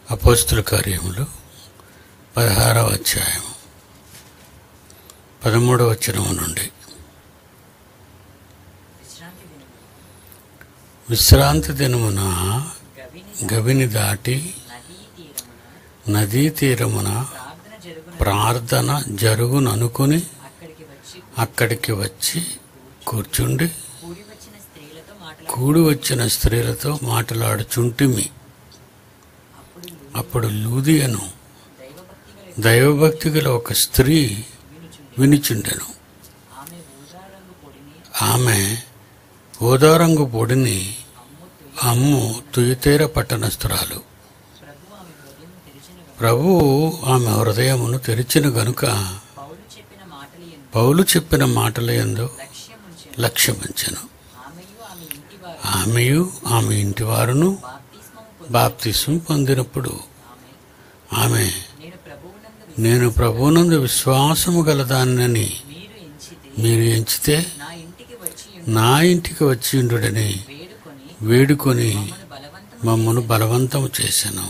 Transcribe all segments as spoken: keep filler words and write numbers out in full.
అపోస్తుల కార్యములు పదహారవ అధ్యాయం పదమూడవ వచనము నుండి. విశ్రాంతి దినమున గవిని దాటి నదీ తీరమున ప్రార్థన జరుగుననుకుని అక్కడికి వచ్చి కూర్చుండి కూడి వచ్చిన స్త్రీలతో మాట్లాడుచుంటిమి. అప్పుడు లూదియను దైవభక్తి గల ఒక స్త్రీ వినిచుండెను. ఆమె ఓదారంగు పొడిని అమ్ము తుయతేర పట్టణస్థురాలు. ప్రభువు ఆమె హృదయమును తెరిచిన గనుక పౌలు చెప్పిన మాటల యందు లక్ష్యముంచెను. ఆమెయు ఆమె ఇంటి వారును బాప్తిస్మం పొందినప్పుడు ఆమె, నేను ప్రభువునందు విశ్వాసము గలదానని మీరు ఎంచితే నా ఇంటికి వచ్చి ఉండుడని వేడుకొని మమ్మను బలవంతం చేశాను.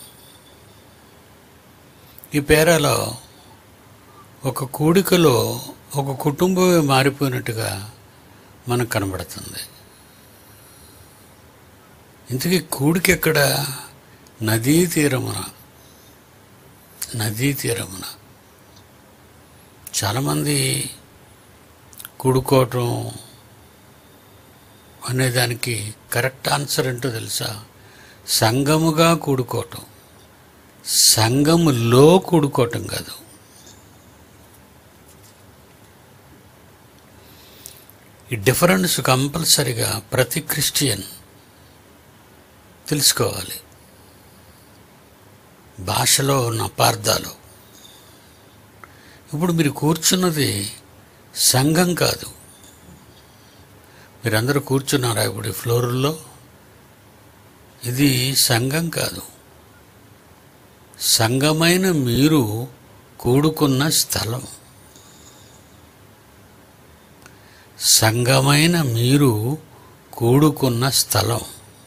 ఈ పేరాలో ఒక కూడికలో ఒక కుటుంబమే మారిపోయినట్టుగా మనకు కనబడుతుంది. ఇంతకీ కూడిక ఎక్కడ? నదీ తీరమున. నదీ తీరమున చాలామంది కూడుకోవటం అనేదానికి కరెక్ట్ ఆన్సర్ ఏంటో తెలుసా? సంఘముగా కూడుకోవటం, సంఘములో కూడుకోవటం కాదు. ఈ డిఫరెన్స్ కంపల్సరిగా ప్రతి క్రిస్టియన్ తెలుసుకోవాలి. భాషలో ఉన్న అపార్థాలు. ఇప్పుడు మీరు కూర్చున్నది సంఘం కాదు. మీరందరూ కూర్చున్నారా ఇప్పుడు ఈ ఫ్లోర్లో? ఇది సంఘం కాదు. సంఘమైన మీరు కూడుకున్న స్థలం. సంఘమైన మీరు కూడుకున్న స్థలం.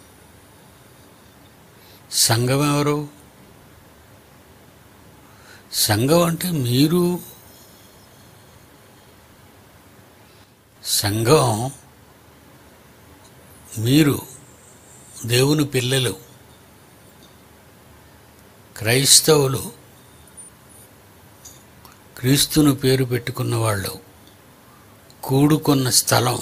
సంఘం ఎవరు? సంఘం అంటే మీరు. సంఘం మీరు, దేవుని పిల్లలు, క్రైస్తవులు, క్రీస్తును పేరు పెట్టుకున్న వాళ్ళు కూడుకున్న స్థలం.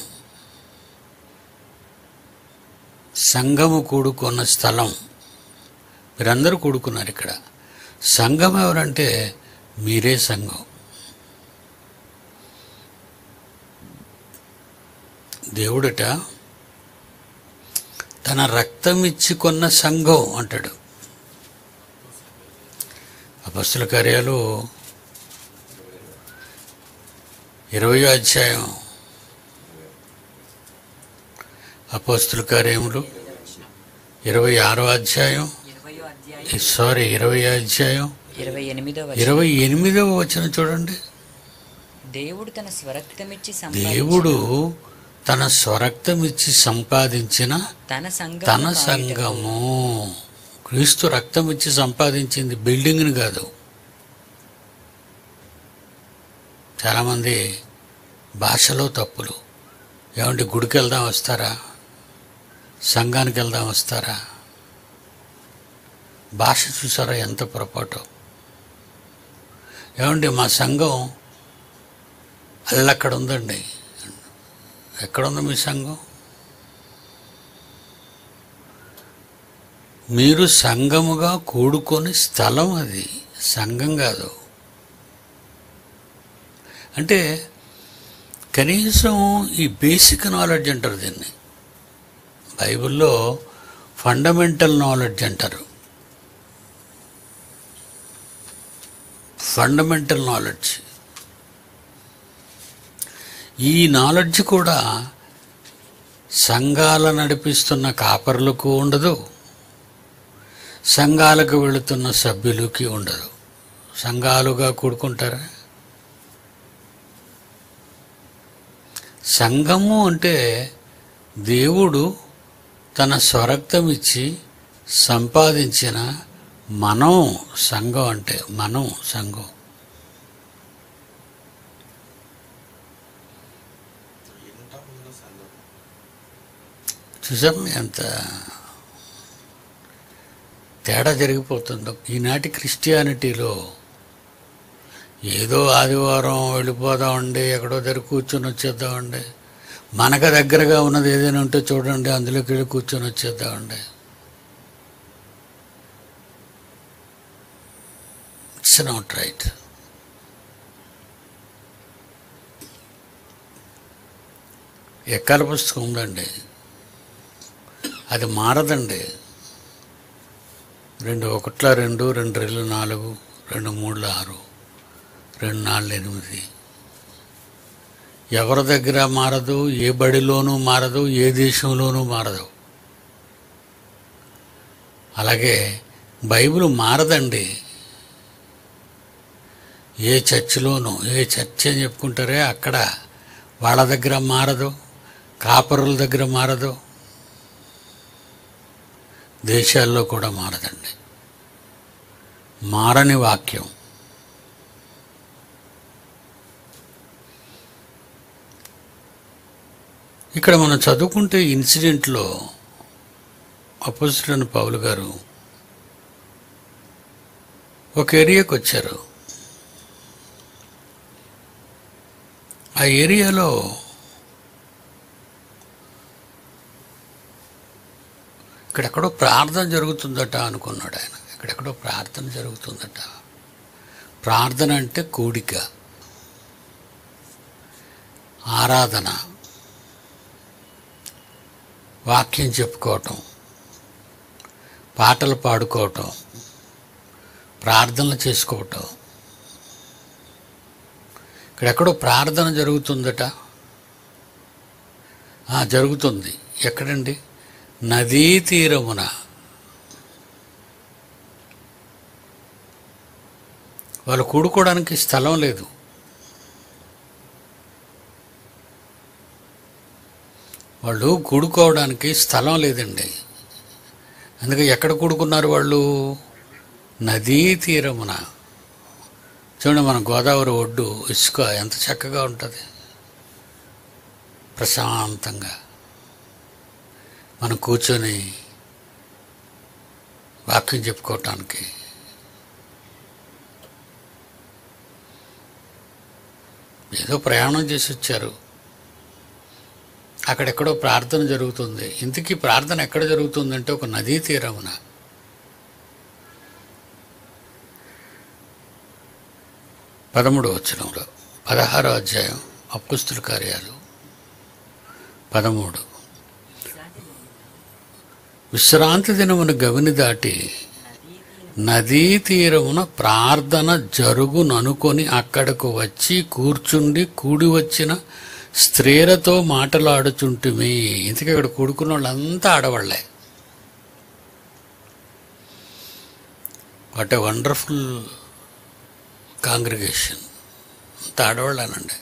సంఘము కూడుకున్న స్థలం. మీరందరూ కూడుకున్నారు ఇక్కడ. సంఘం ఎవరంటే మీరే సంఘం. దేవుడట తన రక్తం ఇచ్చి కొన్న సంఘం అంటాడు. అపొస్తలుల కార్యాలు ఇరవయో అధ్యాయం. అపొస్తలుల కార్యములు ఇరవై ఆరో అధ్యాయం సారీ ఇరవై అధ్యాయం ఇరవై ఎనిమిదవ వచనం చూడండి. దేవుడు తన స్వరక్తమిచ్చి దేవుడు తన స్వరక్తమిచ్చి సంపాదించిన తన సంఘము. క్రీస్తు రక్తం ఇచ్చి సంపాదించింది బిల్డింగ్ని కాదు. చాలామంది భాషలో తప్పులు. ఏమంటే గుడికి వెళ్దాం వస్తారా? సంఘానికి వెళ్దాం వస్తారా? భాష చూసారా ఎంత పొరపాటు? ఏమండి మా సంఘం అల్లక్కడ ఉందండి. ఎక్కడుంది మీ సంఘం? మీరు సంఘముగా కూడుకొని స్థలం, అది సంఘం కాదు. అంటే కనీసం ఈ బేసిక్ నాలెడ్జ్ అంటారు దీన్ని. బైబిల్లో ఫండమెంటల్ నాలెడ్జ్ అంటారు. Fundamental knowledge. ఈ నాలెడ్జ్ కూడా సంఘాల నడిపిస్తున్న కాపరులకు ఉండదు, సంఘాలకు వెళుతున్న సభ్యులకి ఉండదు. సంఘాలుగా కూడుకుంటారా? సంఘము అంటే దేవుడు తన స్వరక్తం ఇచ్చి సంపాదించిన మనం సంఘం అంటే మనం సంఘం. చూసాం ఎంత తేడా జరిగిపోతుందో ఈనాటి క్రిస్టియానిటీలో. ఏదో ఆదివారం వెళ్ళిపోదామండి, ఎక్కడో దగ్గర కూర్చొని వచ్చేద్దామండి, మనకు దగ్గరగా ఉన్నది ఏదైనా ఉంటే చూడండి అందులోకి వెళ్ళి కూర్చొని వచ్చేద్దామండి. It's not right. ఎక్కాల పుస్తకం ఉందండి, అది మారదండి. రెండు ఒకట్ల రెండు, రెండు రెండు నాలుగు, రెండు మూడుల ఆరు, రెండు నాలుగు ఎనిమిది. ఎవరి దగ్గర మారదు, ఏ బడిలోనూ మారదు, ఏ దేశంలోనూ మారదు. అలాగే బైబిల్ మారదండి. ఏ చర్చిలోనూ, ఏ చర్చ్ అని చెప్పుకుంటారే అక్కడ వాళ్ళ దగ్గర మారదు, కాపరుల దగ్గర మారదు, దేశాల్లో కూడా మారదండి. మారని వాక్యం. ఇక్కడ మనం చదువుకుంటే ఇన్సిడెంట్లో అపోజిట్ పౌలు గారు ఒక ఏరియాకి వచ్చారు. ఆ ఏరియాలో ఇక్కడెక్కడో ప్రార్థన జరుగుతుందట అనుకున్నాడు ఆయన. ఇక్కడెక్కడో ప్రార్థన జరుగుతుందట. ప్రార్థన అంటే కూడిక, ఆరాధన, వాక్యం చెప్పుకోవటం, పాటలు పాడుకోవటం, ప్రార్థనలు చేసుకోవటం. ఇక్కడెక్కడో ప్రార్థన జరుగుతుందట. జరుగుతుంది. ఎక్కడండి? నదీ తీరమున. వాళ్ళు కూడుకోవడానికి స్థలం లేదు. వాళ్ళు కూడుకోవడానికి స్థలం లేదండి. అందుకే ఎక్కడ కూడుకున్నారు వాళ్ళు? నదీ తీరమున. చూడండి, మన గోదావరి ఒడ్డు ఇసుక ఎంత చక్కగా ఉంటుంది, ప్రశాంతంగా మనం కూర్చొని వాక్యం చెప్పుకోవటానికి. ఏదో ప్రయాణం చేసి వచ్చారు, అక్కడెక్కడో ప్రార్థన జరుగుతుంది. ఇంతకీ ప్రార్థన ఎక్కడ జరుగుతుందంటే ఒక నదీ తీరమున. పదమూడో వచనంలో, పదహారో అధ్యాయం అపొస్తలుల కార్యాలు పదమూడు. విశ్రాంతి దినమున గవిని దాటి నదీ తీరమున ప్రార్థన జరుగుననుకొని అక్కడకు వచ్చి కూర్చుండి కూడి వచ్చిన స్త్రీలతో మాటలాడుచుంటిమి. ఇంతకీ అక్కడ కూడుకున్న వాళ్ళంతా ఆడవాళ్లే. What a wonderful congregation. అంతా ఆడవాళ్ళేనండి.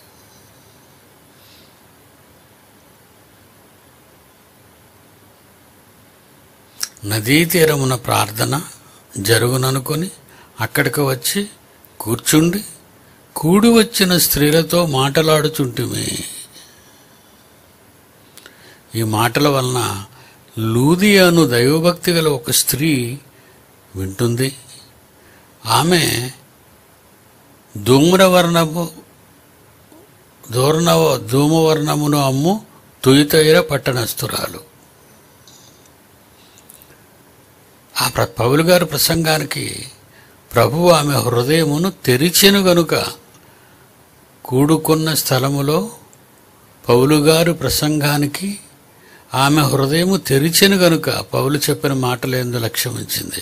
నదీ తీరమున ప్రార్థన జరుగుననుకొని అక్కడికి వచ్చి కూర్చుండి కూడి వచ్చిన స్త్రీలతో మాటలాడుచుంటిమి. ఈ మాటల వలన లూదియాను దైవభక్తి గల ఒక స్త్రీ వింటుంది. ఆమె ధూమ్రవర్ణము దూర్ణవ ధూమవర్ణమును అమ్ము తుయితైర పట్టణస్థురాలు. ఆ పౌలు గారి ప్రసంగానికి ప్రభువు ఆమె హృదయమును తెరిచెను గనుక కూడుకున్న స్థలములో పౌలు గారు ప్రసంగానికి ఆమె హృదయము తెరిచెను గనుక పౌలు చెప్పిన మాటలేందు లక్ష్యం ఉంచింది.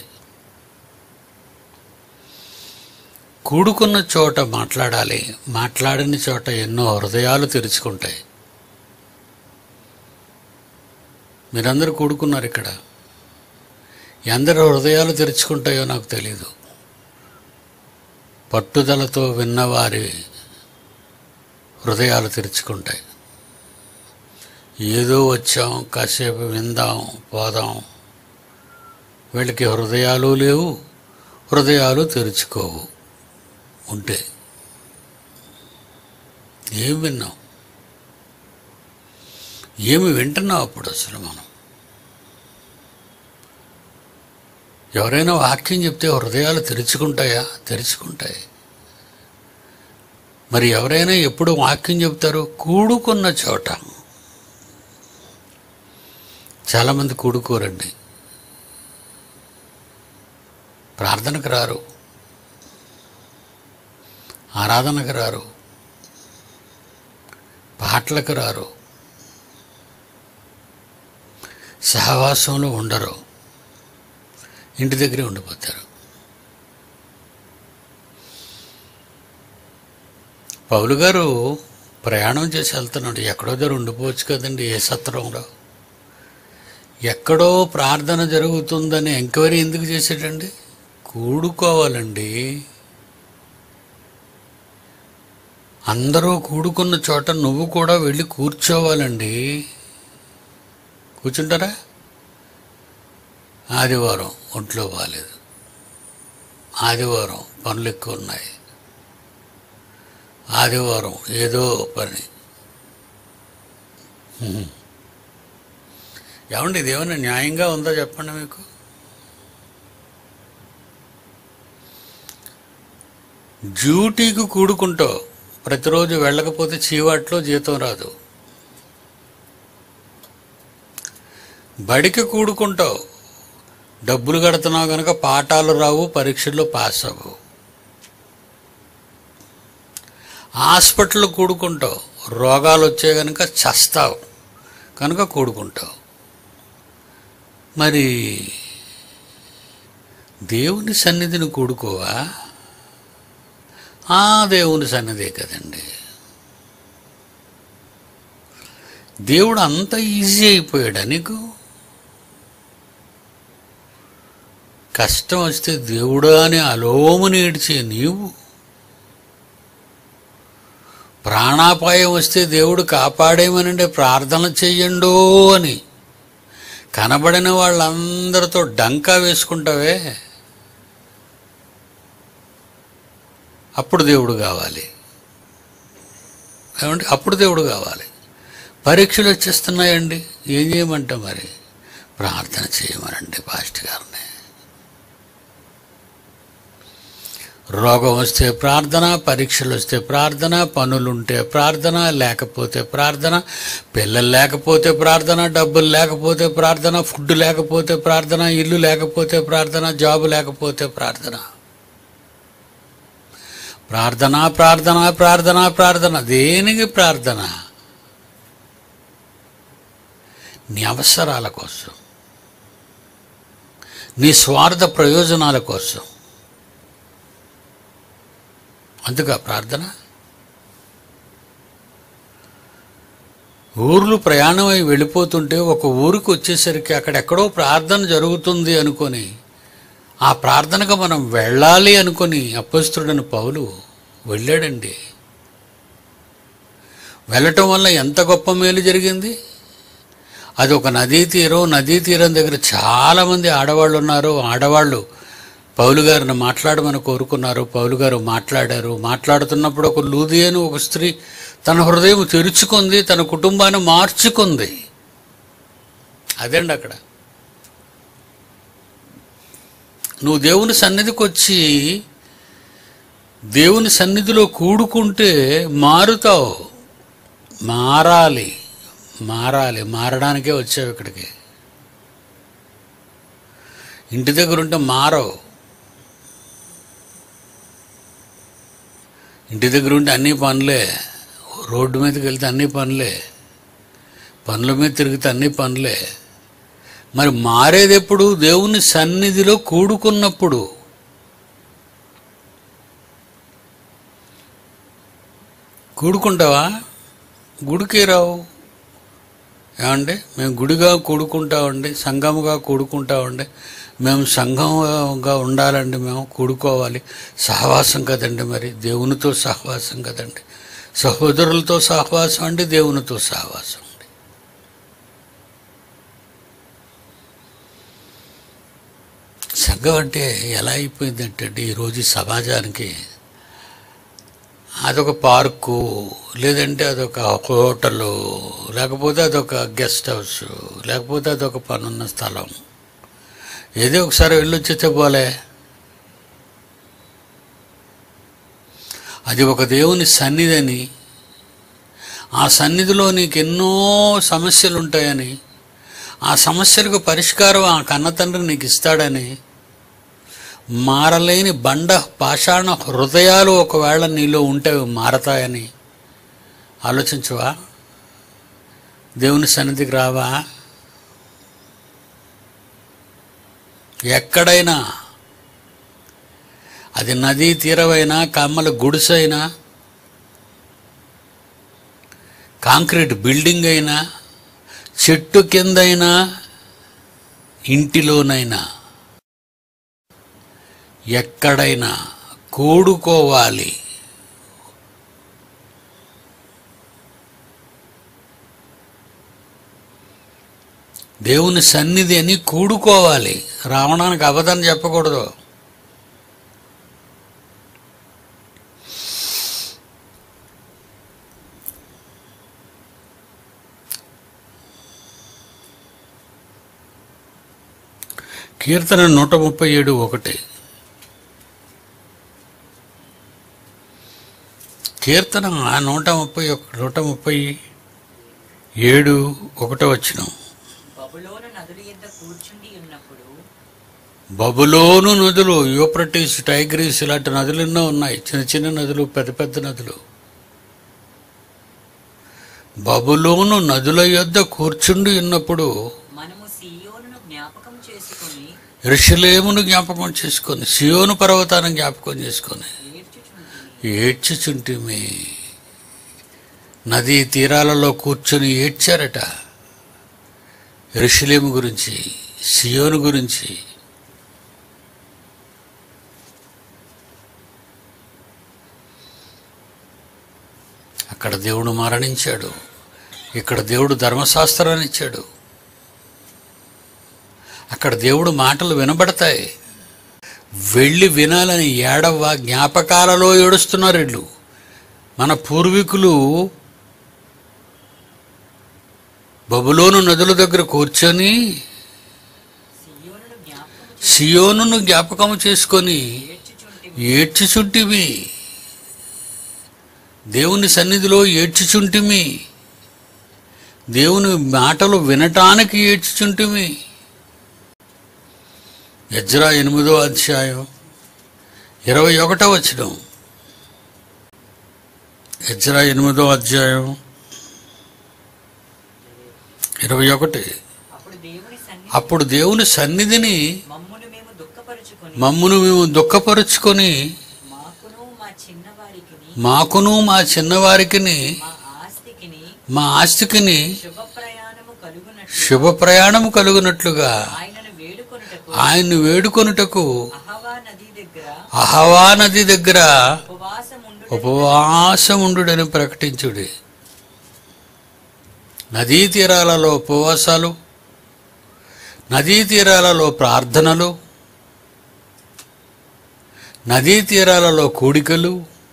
కూడుకున్న చోట మాట్లాడాలి, మాట్లాడని చోట ఎన్నో హృదయాలు తెరుచుకుంటాయి. మీరందరూ కూడుకున్నారు ఇక్కడ. ఎందరో హృదయాలు తెరుచుకుంటాయో నాకు తెలీదు. పట్టుదలతో విన్నవారి హృదయాలు తెరుచుకుంటాయి. ఏదో వచ్చాం, కాసేపు విందాం, పోదాం. వీళ్ళకి హృదయాలు లేవు, హృదయాలు తెరుచుకోవు. ఉంటే ఏం విన్నాం, ఏమి వింటున్నాం అప్పుడు అసలు మనం? ఎవరైనా వాక్యం చెప్తే హృదయాలు తెరుచుకుంటాయా? తెరుచుకుంటాయి. మరి ఎవరైనా ఎప్పుడు వాక్యం చెప్తారు? కూడుకున్న చోట. చాలామంది కూడుకోరండి, ప్రార్థనకు రారు, ఆరాధనకు రారు, పాటలకు రారు, సహవాసంలో ఉండరు, ఇంటి దగ్గరే ఉండిపోతారు. పౌలు గారు ప్రయాణం చేసి వెళ్తున్నాడు. ఎక్కడో దగ్గర ఉండిపోవచ్చు కదండి, ఏ సత్రంలో. ఎక్కడో ప్రార్థన జరుగుతుందని ఎంక్వైరీ ఎందుకు చేసాడండి? కూడుకోవాలండి. అందరూ కూడుకున్న చోట నువ్వు కూడా వెళ్ళి కూర్చోవాలండి. కూర్చుంటారా? ఆదివారం ఒంట్లో బాగాలేదు, ఆదివారం పనులు ఎక్కువ ఉన్నాయి, ఆదివారం ఏదో పని. ఏమండి, ఇది ఏమైనా న్యాయంగా ఉందో చెప్పండి మీకు? డ్యూటీకి కూడుకుంటావు, ప్రతిరోజు వెళ్ళకపోతే చీవాట్లో జీతం రాదు. బడికి కూడుకుంటావు, డబ్బులు కడుతున్నావు కనుక పాఠాలు రావు, పరీక్షల్లో పాస్ అవ్వవు. హాస్పిటల్లో కూడుకుంటావు, రోగాలు వచ్చే కనుక చస్తావు కనుక కూడుకుంటావు. మరి దేవుని సన్నిధిని కూడుకోవా? ఆ దేవుని సన్నిధే కదండి. దేవుడు అంత ఈజీ అయిపోయాడా నీకు? కష్టం వస్తే దేవుడా అని అలోముని ఏడ్చే నీవు, ప్రాణాపాయం వస్తే దేవుడు కాపాడేమనంటే ప్రార్థన చెయ్యండో అని కనబడిన వాళ్ళందరితో డంకా వేసుకుంటావే, అప్పుడు దేవుడు కావాలి. ఏమంటే అప్పుడు దేవుడు కావాలి. పరీక్షలు వచ్చేస్తున్నాయండి, ఏం చేయమంటాం? మరి ప్రార్థన చేయమనండి పాస్టర్ గారిని. రోగం వస్తే ప్రార్థన, పరీక్షలు వస్తే ప్రార్థన, పనులుంటే ప్రార్థన, లేకపోతే ప్రార్థన, పిల్లలు లేకపోతే ప్రార్థన, డబ్బులు లేకపోతే ప్రార్థన, ఫుడ్ లేకపోతే ప్రార్థన, ఇల్లు లేకపోతే ప్రార్థన, జాబు లేకపోతే ప్రార్థన. ప్రార్థన ప్రార్థన ప్రార్థన ప్రార్థన. దేనికి ప్రార్థన? నీ అవసరాల కోసం, నీ స్వార్థ ప్రయోజనాల కోసం. అందుక ప్రార్థన. ఊర్లు ప్రయాణం అయి వెళ్ళిపోతుంటే ఒక ఊరికి వచ్చేసరికి అక్కడెక్కడో ప్రార్థన జరుగుతుంది అనుకొని, ఆ ప్రార్థనకు మనం వెళ్ళాలి అనుకొని అపొస్తలుడైన పౌలు వెళ్ళాడండి. వెళ్ళటం వల్ల ఎంత గొప్ప మేలు జరిగింది. అది ఒక నదీ తీరం. నదీ తీరం దగ్గర చాలామంది ఆడవాళ్ళు ఉన్నారు. ఆడవాళ్ళు పౌలు గారిని మాట్లాడమని కోరుకున్నారు. పౌలు గారు మాట్లాడారు. మాట్లాడుతున్నప్పుడు ఒక లూదియను ఒక స్త్రీ తన హృదయం తెరుచుకుంది, తన కుటుంబాన్ని మార్చుకుంది. అదేండి అక్కడ. నువ్వు దేవుని సన్నిధికి వచ్చి దేవుని సన్నిధిలో కూడుకుంటే మారుతావు. మారాలి, మారాలి. మారడానికే వచ్చావు ఇక్కడికి. ఇంటి దగ్గర ఉంటే మారవు. ఇంటి దగ్గర ఉంటే అన్నీ పనులే. రోడ్డు మీదకి వెళ్తే అన్నీ పనులే. పనుల మీద తిరిగితే అన్నీ పనులే. మరి మారేది ఎప్పుడు? దేవుని సన్నిధిలో కూడుకున్నప్పుడు. కూడుకుంటావా? గుడికి రావు. ఏమండి, మేము గుడిగా కూడుకుంటామండి, సంఘముగా కూడుకుంటామండి, మేము సంఘంగా ఉండాలండి, మేము కూడుకోవాలి. సహవాసం కదండి, మరి దేవునితో సహవాసం కదండి, సహోదరులతో సహవాసం అండి, దేవునితో సహవాసం అండి. సంఘం అంటే ఎలా అయిపోయిందంటే అండి ఈరోజు ఈ సమాజానికి అదొక పార్కు, లేదంటే అదొక హోటలు, లేకపోతే అదొక గెస్ట్ హౌస్, లేకపోతే అదొక పనున్న స్థలం. ఏదో ఒకసారి వెళ్ళొచ్చేస్తే పోలే. అది ఒక దేవుని సన్నిధిని, ఆ సన్నిధిలో నీకు ఎన్నో సమస్యలు ఉంటాయని, ఆ సమస్యలకు పరిష్కారం ఆ కన్నతండ్రి నీకు ఇస్తాడని, మారలేని బండ పాషాణ హృదయాలు ఒకవేళ నీలో ఉంటే మారతాయని ఆలోచించవా? దేవుని సన్నిధికి రావా? ఎక్కడైనా, అది నదీ తీరమైనా, కమ్మల గుడిసైనా, కాంక్రీట్ బిల్డింగ్ అయినా, చెట్టు కిందైనా, ఇంటిలోనైనా, ఎక్కడైనా కూడుకోవాలి. దేవుని సన్నిధి అని కూడుకోవాలి. రావడానికి అబద్ధం చెప్పకూడదు. కీర్తన నూట ముప్పై ఏడు ఒకటి. కీర్తన నూట ముప్పై నూట ముప్పై ఏడు ఒకటో వచనం. బబులోను నదుల యొద్ద కూర్చుండి ఉన్నప్పుడు, బబులోను నదులు, యూఫ్రటీస్, టైగ్రీస్ ఇలాంటి నదులు ఎన్నో ఉన్నాయి. చిన్న చిన్న నదులు, పెద్ద పెద్ద నదులు. బబులోను నదుల యొద్ద కూర్చుండి ఉన్నప్పుడు మనము సీయోనును జ్ఞాపకం చేసుకొని యెరూషలేమును జ్ఞాపకం చేసుకొని, సియోను పర్వతాన్ని జ్ఞాపకం చేసుకొని ఏడ్చుచుంటిమి. ఏడ్చుచుంటిమి. నదీ తీరాలలో కూర్చొని ఏడ్చారట. యెరూషలేము గురించి, సియోను గురించి. అక్కడ దేవుడు మరణించాడు, ఇక్కడ దేవుడు ధర్మశాస్త్రాన్ని ఇచ్చాడు. అక్కడ దేవుడు మాటలు వినబడతాయి. వెళ్ళి వినాలని ఏడవ జ్ఞాపకాలలో ఏడుస్తున్నారు వీళ్ళు. మన పూర్వీకులు బబులోను నదుల దగ్గర కూర్చొని సీయోనును జ్ఞాపకం సియోనును జ్ఞాపకం చేసుకొని ఏడ్చుచుంటిమి. ఏడ్చుచుంటిమి. దేవుని సన్నిధిలో ఏడ్చుచుంటిమి. దేవుని మాటలు వినటానికి ఏడ్చుచుంటిమి. ఎజ్రా ఎనిమిదో అధ్యాయం ఇరవై ఒకటో వచనం. ఎజ్రా ఎనిమిదో అధ్యాయం ఇరవై ఒకటి. అప్పుడు దేవుని సన్నిధి అప్పుడు దేవుని సన్నిధిని మమ్మును మేము దుఃఖపరుచుకొని మమ్మును మేము దుఃఖపరుచుకొని, మాకును మా చిన్నవారికిని మాకును మా చిన్నవారికిని మా ఆస్తికిని మా ఆస్తికిని శుభ ప్రయాణము కలుగునట్లు శుభ ప్రయాణము కలుగునట్లుగా ఆయనను వేడుకొనుటకు ఆయన్ను వేడుకొనుటకు అహవా నది దగ్గర అహవా నది దగ్గర ఉపవాసముండు ఉపవాసముండుడని ప్రకటించుడి. నదీ తీరాలలో ఉపవాసాలు, నదీ తీరాలలో ప్రార్థనలు, నదీ తీరాలలో కూడికలు.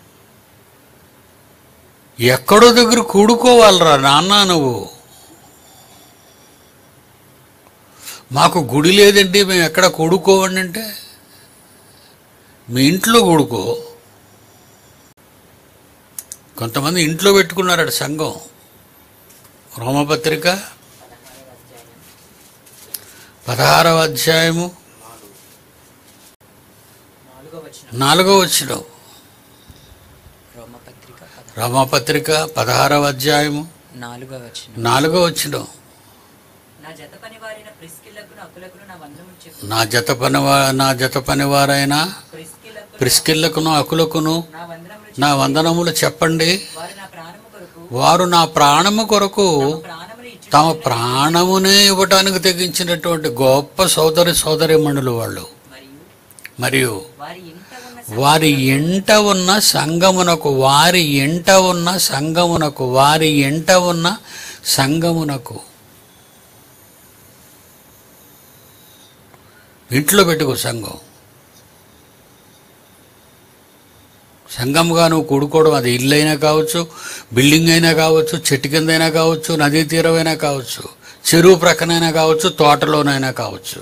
ఎక్కడో దగ్గర కూడుకోవాలరా నాన్న నువ్వు. మాకు గుడి లేదండి, మేము ఎక్కడ కూడుకోవండి అంటే మీ ఇంట్లో కూడుకో. కొంతమంది ఇంట్లో పెట్టుకున్నారట సంఘం. రోమపత్రిక పదహారవ అధ్యాయము నాలుగో వచనం. నాలుగో వచనం. రోమపత్రిక పద- రోమపత్రిక పదహారవ అధ్యాయము నాలుగో వచనం. నాలుగో వచనం. నా జత పని వారిన ప్రిస్కిల్లకును అకులకును నా వందనములు చెప్పు. నా జత పనివా నా జత పనివారైన ప్రిస్కిల్లకు ప్రిస్కిల్లకును అకులకును నా వందనములు నా చెప్పు. వందనములు చెప్పండి. వారు నా ప్రాణము కొరకు వారు నా ప్రాణము కొరకు ప్రాణములు ఇచ్చు తమ ప్రాణమునే ఇవ్వటానికి తెగించినటువంటి గొప్ప సోదరి సోదరిమణులు వాళ్ళు. మరియు మరియు వారి ఇంట ఉన్న వారి ఎంట ఉన్న సంగమునకు వారి ఎంట ఉన్న సంగమునకు వారి ఎంట ఉన్న సంగమునకు ఇంట్లో పెట్టుకో సంఘం. సంఘంగా నువ్వు కూడుకోవడం, అది ఇల్లు అయినా కావచ్చు, బిల్డింగ్ అయినా కావచ్చు, చెట్టు కింద అయినా కావచ్చు, నదీ తీరమైనా కావచ్చు, చెరువు ప్రక్కనైనా కావచ్చు, తోటలోనైనా కావచ్చు.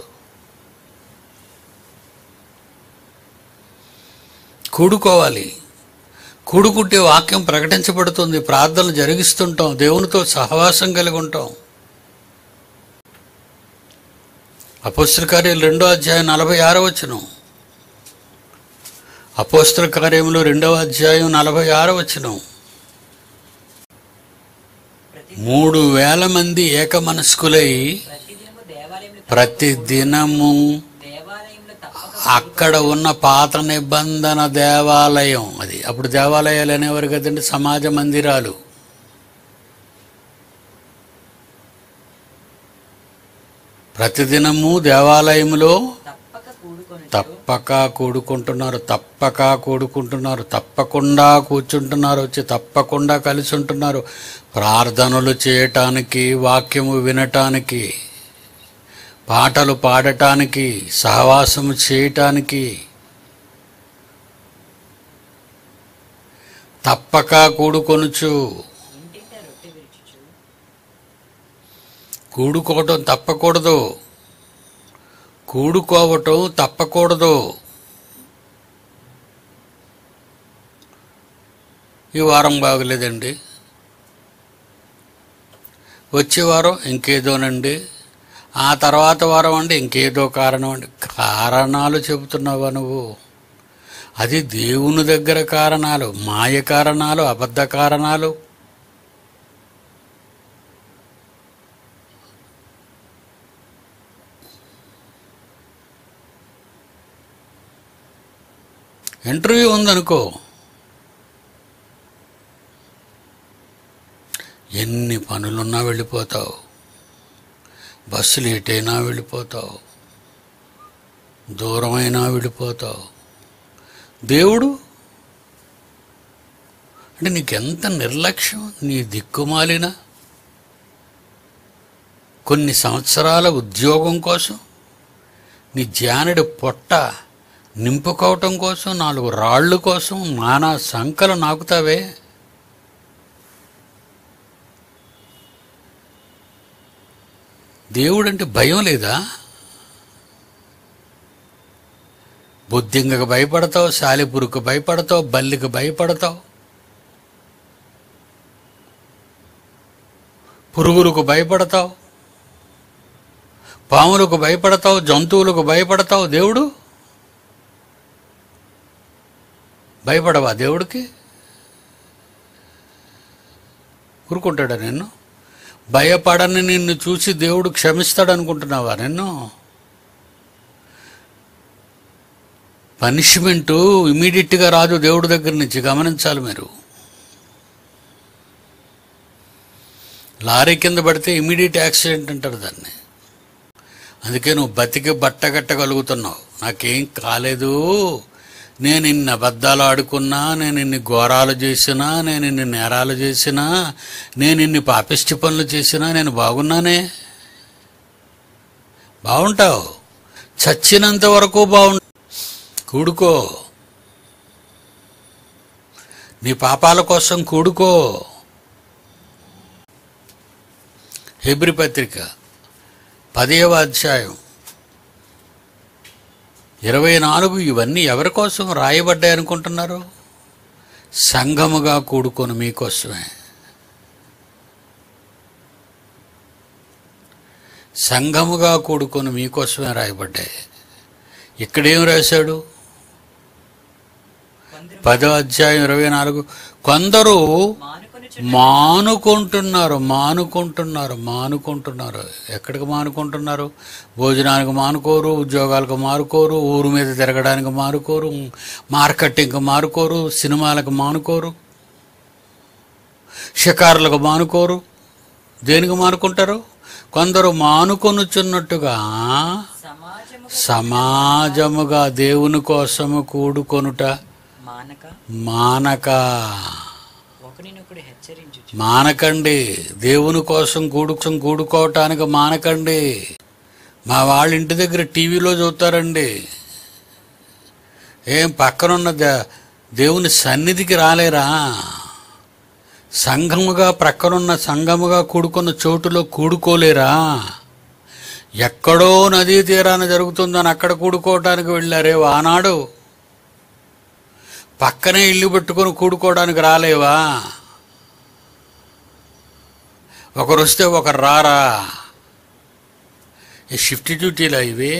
కూడుకోవాలి. కూడుకుంటే వాక్యం ప్రకటించబడుతుంది, ప్రార్థనలు జరిగిస్తుంటాం, దేవునితో సహవాసం కలిగి ఉంటాం. అపోస్తల కార్యాలు రెండో అధ్యాయం నలభై ఆరో వచనం. అపోస్తల కార్యములు రెండవ అధ్యాయం నలభై ఆరో వచనం. మూడు వేల మంది ఏక మనస్కులై ప్రతిదినము దేవాలయంలో ప్రతి దినము దేవాలయంలో తప్పక అక్కడ ఉన్న పాత నిబంధన దేవాలయం, అది అప్పుడు దేవాలయాలు అనేవారు కదండి, సమాజ మందిరాలు. ప్రతిదినము దేవాలయంలో తప్పక కూడుకొని తప్పక కూడుకుంటున్నారు, తప్పక కూడుకుంటున్నారు, తప్పకుండా కూర్చుంటున్నారు, వచ్చి తప్పకుండా కలిసి ఉంటున్నారు, ప్రార్థనలు చేయటానికి, వాక్యము వినటానికి, పాటలు పాడటానికి, సహవాసము చేయటానికి. తప్పక కూడుకొనుచు. ఇంటింట రొట్టె విరుచుచు కూడుకోవటం తప్పకూడదు, కూడుకోవటం తప్పకూడదు. ఈ వారం బాగలేదండి, వచ్చే వారం ఇంకేదోనండి, ఆ తర్వాత వారం అండి ఇంకేదో కారణం అండి. కారణాలు చెబుతున్నావా నువ్వు? అది దేవుని దగ్గర కారణాలు, మాయ కారణాలు, అబద్ధ కారణాలు. ఇంటర్వ్యూ ఉందనుకో, ఎన్ని పనులున్నా వెళ్ళిపోతావు, బస్సు లేట్ అయినా వెళ్ళిపోతావు, దూరమైనా వెళ్ళిపోతావు. దేవుడు అంటే నీకెంత నిర్లక్ష్యం, నీ దిక్కుమాలిన కొన్ని సంవత్సరాల ఉద్యోగం కోసం, నీ జానడి పొట్ట నింపుకోవటం కోసం, నాలుగు రాళ్ళు కోసం నానా సంకలు నాకుతావే. దేవుడంటే భయం లేదా? బొద్దింగకు భయపడతావు, సాలెపురుకు భయపడతావు, బల్లికి భయపడతావు, పురుగులకు భయపడతావు, పాములకు భయపడతావు, జంతువులకు భయపడతావు. దేవుడు భయపడవా? దేవుడికి ఊరుకుంటాడా నిన్ను? భయపడని నిన్ను చూసి దేవుడు క్షమిస్తాడు అనుకుంటున్నావా? నిన్ను పనిష్మెంటు ఇమీడియట్గా రాదు దేవుడి దగ్గర నుంచి, గమనించాలి మీరు. లారీ కింద పడితే ఇమీడియట్ యాక్సిడెంట్ అంటారు దాన్ని. అందుకే నువ్వు బతికి బట్టగట్టగలుగుతున్నావు. నాకేం కాలేదు, నేను ఇన్ని అబద్ధాలు ఆడుకున్నా, నేను ఇన్ని ఘోరాలు చేసినా, నేను ఇన్ని నేరాలు చేసినా, నేను ఇన్ని పాపిష్టి పనులు చేసినా నేను బాగున్నానే. బాగుంటావు, చచ్చినంత వరకు బాగుంటావు. కూడుకో, నీ పాపాల కోసం కూడుకో. హెబ్రీ పత్రిక పదవ అధ్యాయం ఇరవై నాలుగు. ఇవన్నీ ఎవరి కోసం రాయబడ్డాయి అనుకుంటున్నారు? సంఘముగా కూడుకొని మీకోసమే. సంఘముగా కూడుకొని మీకోసమే రాయబడ్డాయి. ఇక్కడేం రాశాడు? పదో అధ్యాయం ఇరవై నాలుగు. కొందరు మానుకుంటున్నారు మానుకుంటున్నారు మానుకుంటున్నారు ఎక్కడికి మానుకుంటున్నారు? భోజనానికి మానుకోరు, ఉద్యోగాలకు మానుకోరు, ఊరు మీద తిరగడానికి మానుకోరు, మార్కెటింగ్కి మానుకోరు, సినిమాలకు మానుకోరు, షికారులకు మానుకోరు. దేనికి మానుకుంటారు? కొందరు మానుకొనుచున్నట్టుగా సమాజముగా దేవుని కోసము కూడుకొనుట మానక మానక ఒకరినొకడు హెచ్చరించుచు. మానకండి. దేవుని కోసం కూడు కూడుకోవటానికి మానకండి. మా వాళ్ళ ఇంటి దగ్గర టీవీలో చూస్తారండి. ఏం పక్కనున్న దే దేవుని సన్నిధికి రాలేరా? సంఘముగా ప్రక్కనున్న సంఘముగా కూడుకున్న చోటులో కూడుకోలేరా? ఎక్కడో నదీ తీరాన జరుగుతుందని అక్కడ కూడుకోవటానికి వెళ్ళారే ఆనాడు. పక్కనే ఇల్లు పెట్టుకొని కూడుకోవడానికి రాలేవా? ఒకరు వస్తే ఒకరు రారా? ఈ షిఫ్ట్ డ్యూటీలా ఇవే?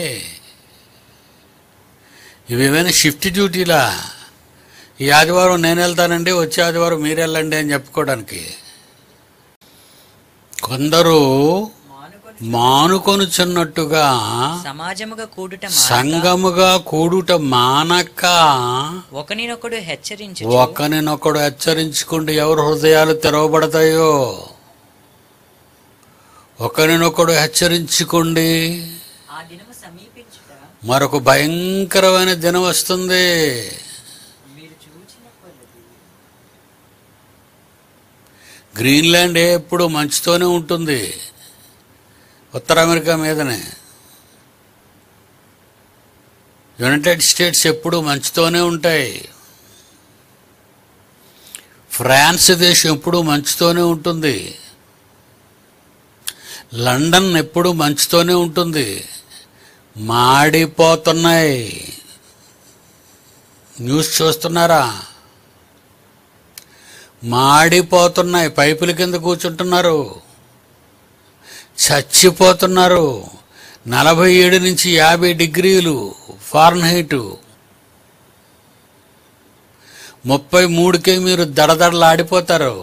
ఇవేమైనా షిఫ్ట్ డ్యూటీలా? ఈ ఆదివారం నేను వెళ్తానండి, వచ్చే ఆదివారం మీరు వెళ్ళండి అని చెప్పుకోవడానికి. కొందరు మానుకొని మానుకొనుచున్నట్టుగా సమాజముగా కూడుట సంఘముగా కూడుట మానక ఒకనినొకడు హెచ్చరించు ఒకరినొకడు హెచ్చరించుకుంటూ ఎవరు హృదయాలు తెరవబడతాయో ఒకరినొకడు హెచ్చరించుకోండి. ఆ దినము సమీపించుట మరొక భయంకరమైన దినం వస్తుంది. మీరు చూచిన కొలది గ్రీన్లాండ్ ఎప్పుడు మంచుతోనే ఉంటుంది, ఉత్తర అమెరికా మీదనే. యునైటెడ్ స్టేట్స్ ఎప్పుడు మంచుతోనే ఉంటాయి. ఫ్రాన్స్ దేశం ఎప్పుడు మంచుతోనే ఉంటుంది. లండన్ ఎప్పుడు మంచుతోనే ఉంటుంది. మాడిపోతున్నాయి. న్యూస్ చూస్తున్నారా? మాడిపోతున్నాయి. పైపుల కింద కూర్చుంటున్నారు, చచ్చిపోతున్నారు. నలభై ఏడు నుంచి యాభై డిగ్రీలు ఫారెన్హీట్. ముప్పై మూడుకే మీరు దడదడలాడిపోతారు.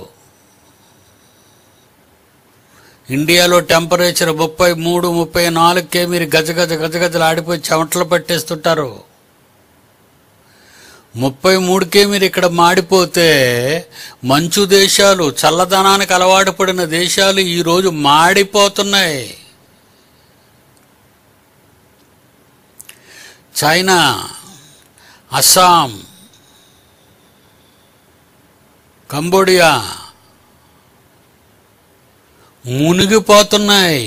ఇండియాలో టెంపరేచర్ ముప్పై మూడు ముప్పై నాలుగుకే మీరు గజగజ గజగజలు ఆడిపోయి చెమటలు పట్టేస్తుంటారు. ముప్పై మూడుకే మీరు ఇక్కడ మాడిపోతే మంచు దేశాలు, చల్లదనానికి అలవాటు పడిన దేశాలు ఈరోజు మాడిపోతున్నాయి. చైనా, అస్సాం, కంబోడియా మునిగిపోతున్నాయి,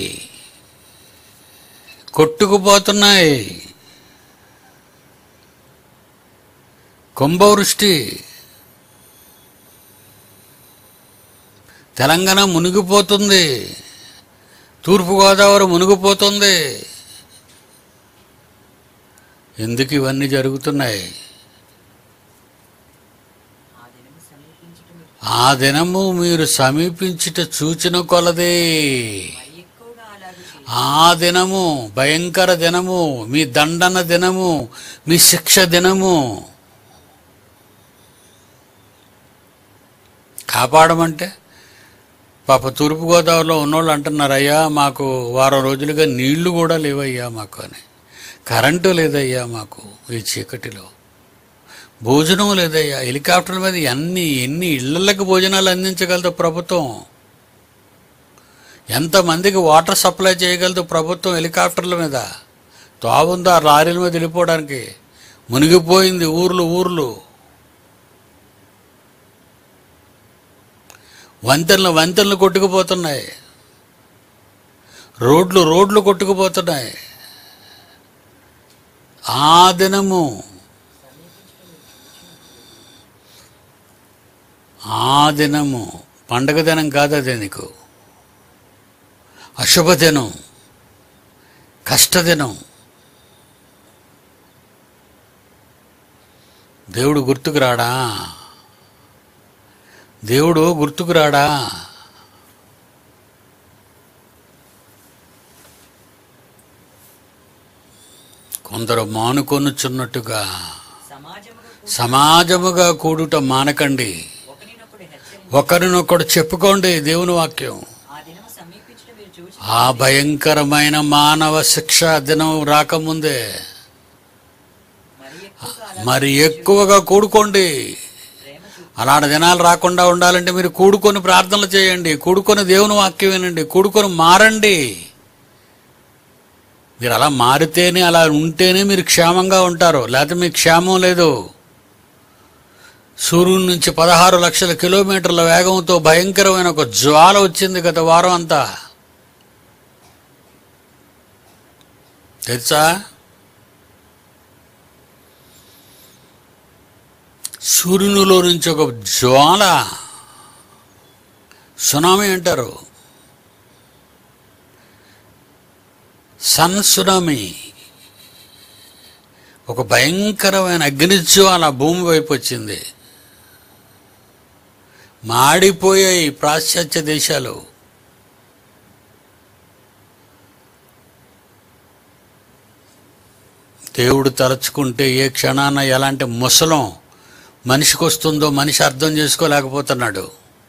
కొట్టుకుపోతున్నాయి. కుంభవృష్టి. తెలంగాణ మునిగిపోతుంది, తూర్పుగోదావరి మునిగిపోతుంది. ఎందుకు ఇవన్నీ జరుగుతున్నాయి? ఆ దినము సమీపించుట మీరు ఆ దినము మీరు సమీపించుట చూచిన కొలదే. మరి ఎక్కువగా అలాగే చేయుట. ఆ దినము భయంకర దినము, మీ దండన దినము, మీ శిక్ష దినము. కాపాడమంటే పాప తూర్పుగోదావరిలో ఉన్నోళ్ళు అంటున్నారు, అయ్యా మాకు వారం రోజులుగా నీళ్లు కూడా లేవయ్యా మాకు అని. కరెంటు లేదయ్యా మాకు ఈ చీకటిలో. భోజనం లేదయ్యా. హెలికాప్టర్ల మీద ఎన్ని ఎన్ని ఇళ్లకి భోజనాలు అందించగలదు ప్రభుత్వం? ఎంతమందికి వాటర్ సప్లై చేయగలదు ప్రభుత్వం హెలికాప్టర్ల మీద? తావుందో ఆ లారీల మీద వెళ్ళిపోవడానికి. మునిగిపోయింది ఊర్లు ఊర్లు. వంతెనలు వంతెనలు కొట్టుకుపోతున్నాయి, రోడ్లు రోడ్లు కొట్టుకుపోతున్నాయి. ఆ దినము ఆ దినము పండగ దినం కాదు, అదే నీకు అశుభదినం, కష్టదినం. దేవుడు గుర్తుకు రాడా? దేవుడు గుర్తుకు రాడా? కొందరు మానుకొనుచున్నట్టుగా సమాజముగా కూడి సమాజముగా కూడుట మానకండి. ఒకనినొకడు హెచ్చరించి ఒకరినొకడు చెప్పుకోండి దేవుని వాక్యం. ఆ దినము సమీపించుట మీరు చూచి ఆ భయంకరమైన మానవ శిక్ష దినం రాకముందే మరి ఎక్కువగా అలా మరి ఎక్కువగా కూడుకోండి. ప్రేమ చూపి అలాంటి దినాలు రాకుండా ఉండాలంటే మీరు కూడుకొని ప్రార్థనలు చేయండి, కూడుకొని దేవుని వాక్యం వినండి, కూడుకొని మారండి. మీరు అలా మారితేనే, అలా ఉంటేనే మీరు క్షేమంగా ఉంటారు. లేకపోతే మీకు క్షేమం లేదు. సూర్యుడి నుంచి పదహారు లక్షల కిలోమీటర్ల వేగంతో భయంకరమైన ఒక జ్వాల వచ్చింది గత వారం అంతా. తెలుసా? సూర్యునిలో నుంచి ఒక జ్వాల, సునామీ అంటారు, సన్ సునామీ, ఒక భయంకరమైన అగ్నిజ్వాల భూమి వైపు వచ్చింది. మాడిపోయాయి పాశ్చాత్య దేశాలు. దేవుడు తలుచుకుంటే ఏ క్షణాన ఎలాంటి ముసలం మనిషికి వస్తుందో మనిషి అర్థం చేసుకోలేకపోతున్నాడు.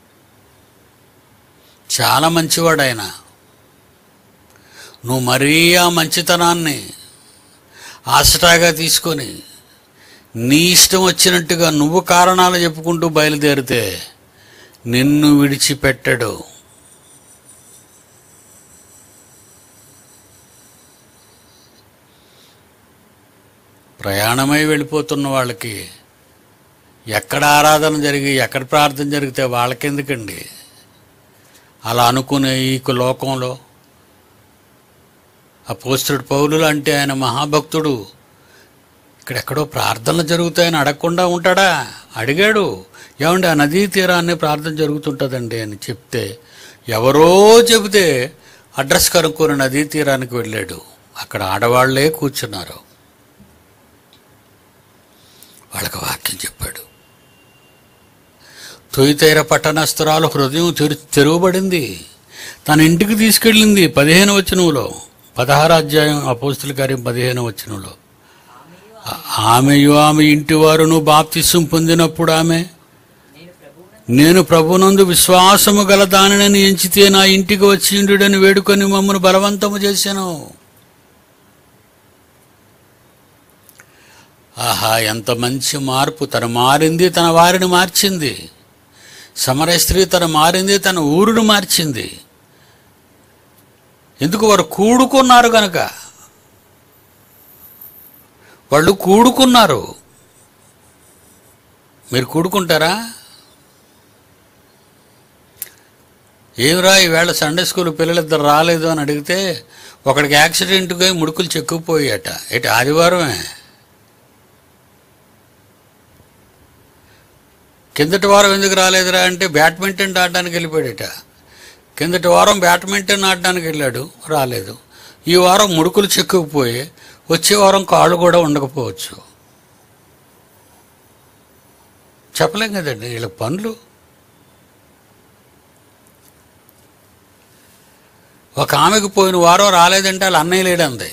చాలా మంచివాడు ఆయన. నువ్వు మరీ ఆ మంచితనాన్ని ఆసటాగా తీసుకొని నీ ఇష్టం వచ్చినట్టుగా నువ్వు కారణాలు చెప్పుకుంటూ బయలుదేరితే నిన్ను విడిచిపెట్టడు. ప్రయాణమై వెళ్ళిపోతున్న వాళ్ళకి ఎక్కడ ఆరాధన జరిగి ఎక్కడ ప్రార్థన జరిగితే వాళ్ళకెందుకండి? అలా అనుకునే ఈ లోకంలో అపోస్తలుడు పౌలు అంటే ఆయన మహాభక్తుడు, ఇక్కడెక్కడో ప్రార్థనలు జరుగుతాయని అడగకుండా ఉంటాడా? అడిగాడు. ఏమండి ఆ నదీ తీరాన్ని ప్రార్థన జరుగుతుంటుందండి అని చెప్తే, ఎవరో చెబితే అడ్రస్ కనుక్కొని నదీ తీరానికి వెళ్ళాడు. అక్కడ ఆడవాళ్లే కూర్చున్నారు. వాళ్ళకి వాక్యం చెప్పాడు. తొయితైర పట్టణస్థురాలు హృదయం తెరు తెరువబడింది. తన ఇంటికి తీసుకెళ్ళింది. పదిహేను వచనంలో, పదహారు అధ్యాయం అపోస్తల కార్యం పదిహేను వచనంలో, ఆమెయు ఆమె ఇంటి వారును బాప్తిసం పొందినప్పుడు ఆమె, నేను ప్రభునందు విశ్వాసము గల దానిని ఎంచితే నా ఇంటికి వచ్చిండుడని వేడుకొని మమ్మను బలవంతము చేశాను. ఆహా, ఎంత మంచి మార్పు! తను మారింది, తన వారిని మార్చింది. సమరయ స్త్రీ తను మారింది, తన ఊరును మార్చింది. ఎందుకు? వారు కూడుకున్నారు కనుక. వాళ్ళు కూడుకున్నారు. మీరు కూడుకుంటారా? ఏమిరా ఈవేళ సండే స్కూల్ పిల్లలిద్దరు రాలేదు అని అడిగితే, ఒకడికి యాక్సిడెంట్గా ముడుకులు చెక్కుపోయాట. ఇటు ఆదివారమే. కిందటి వారం ఎందుకు రాలేదురా అంటే బ్యాడ్మింటన్ ఆడడానికి వెళ్ళిపోయాడట. కిందటి వారం బ్యాడ్మింటన్ ఆడడానికి వెళ్ళాడు, రాలేదు. ఈ వారం ముడుకులు చెక్కుకుపోయి వచ్చే వారం కాళ్ళు కూడా ఉండకపోవచ్చు. చెప్పలేం కదండి వీళ్ళ పనులు. ఒక ఆమెకు పోయిన వారం రాలేదంటే వాళ్ళ అన్నయ్య లేడంది.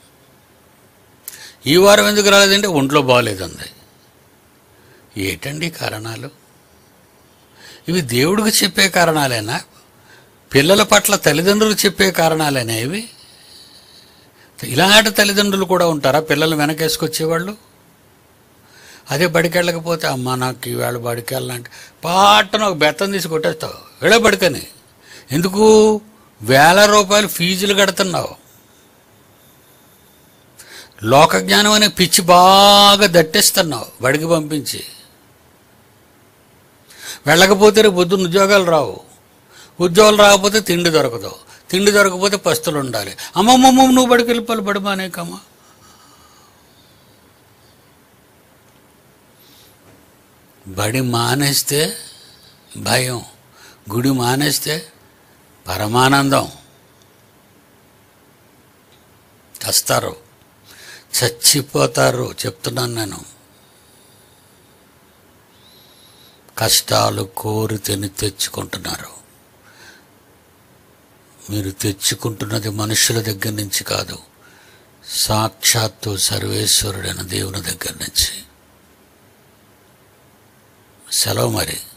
ఈ వారం ఎందుకు రాలేదంటే ఒంట్లో బాగోలేదంది. ఏటండి కారణాలు? ఇవి దేవుడికి చెప్పే కారణాలేనా? పిల్లల పట్ల తల్లిదండ్రులు చెప్పే కారణాలేనా ఇవి? ఇలాంటి తల్లిదండ్రులు కూడా ఉంటారా పిల్లలు వెనకేసుకొచ్చేవాళ్ళు? అదే బడికి వెళ్ళకపోతే, అమ్మ నాకు ఈవేళ బడికి వెళ్ళాలంటే పాటన ఒక బెత్తం తీసి కొట్టేస్తావు. వెళ్ళే బడికని. ఎందుకు? వేల రూపాయలు ఫీజులు కడుతున్నావు. లోకజ్ఞానం అనే పిచ్చి బాగా దట్టేస్తున్నావు బడికి పంపించి. వెళ్ళకపోతే రేపు పొద్దున్న ఉద్యోగాలు రావు. ఉద్యోగాలు రాకపోతే తిండి దొరకదు. తిండి దొరకకపోతే పస్తులు ఉండాలి. అమ్మమ్మమ్మ నువ్వు బడికి వెళ్ళిపోవాలి, బడి మానేకమ్మా. బడి మానేస్తే భయం, గుడి మానేస్తే పరమానందం. చస్తారు, చచ్చిపోతారు. చెప్తున్నాను నేను. కష్టాలు కోరి తిని తెచ్చుకుంటున్నారు. మీరు తెచ్చుకుంటున్నది మనుషుల దగ్గర నుంచి కాదు, సాక్షాత్తు సర్వేశ్వరుడైన దేవుని దగ్గర నుంచి. సెలవు మరి.